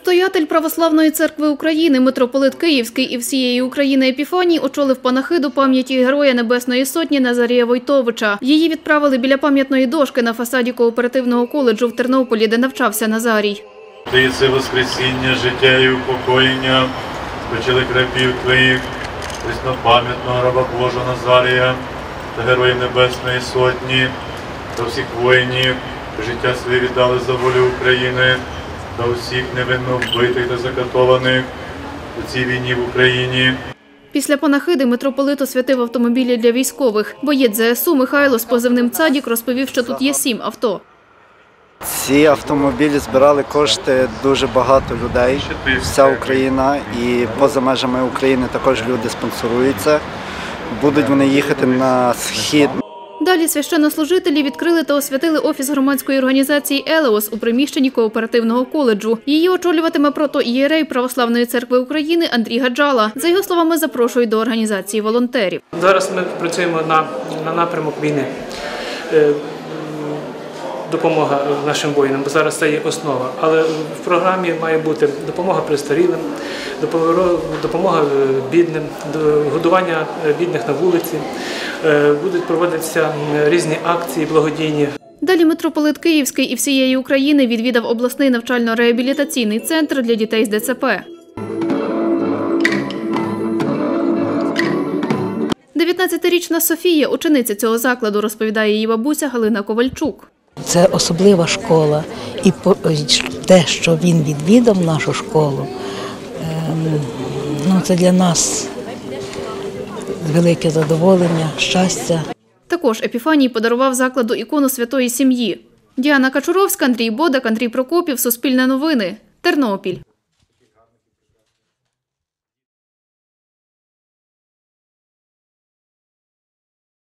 Настоятель Православної церкви України, митрополит Київський і всієї України Епіфаній очолив панахиду пам'яті Героя Небесної Сотні Назарія Войтовича. Її відправили біля пам'ятної дошки на фасаді кооперативного коледжу в Тернополі, де навчався Назарій. Ти єси воскресіння, життя і упокоєння, спочили крапів Твоїх, преснопам'ятного раба Божого Назарія та Героїв Небесної Сотні, та всіх воїнів, життя своє віддали за волю України, та усіх невинно вбитих та закатованих у цій війні в Україні. Після панахиди митрополит освятив автомобілі для військових. Боєць ЗСУ Михайло з позивним «Цадік» розповів, що тут є 7 авто. Ці автомобілі збирали кошти дуже багато людей, вся Україна і поза межами України також люди спонсоруються. Будуть вони їхати на схід. Далі священнослужителі відкрили та освятили офіс громадської організації «Елеос» у приміщенні кооперативного коледжу. Її очолюватиме протоієрей Православної церкви України Андрій Гаджала. За його словами, запрошують до організації волонтерів. Зараз ми працюємо на напрямок війни. Допомога нашим воїнам, бо зараз це є основа. Але в програмі має бути допомога престарілим, допомога бідним, годування бідних на вулиці. Будуть проводитися різні акції благодійні. Далі митрополит Київський і всієї України відвідав обласний навчально-реабілітаційний центр для дітей з ДЦП. 19-річна Софія – учениця цього закладу, розповідає її бабуся Галина Ковальчук. Це особлива школа, і те, що він відвідав нашу школу, це для нас велике задоволення, щастя. Також Епіфаній подарував закладу ікону Святої Сім'ї. Діана Качуровська, Андрій Бодак, Андрій Прокопів, Суспільне новини, Тернопіль.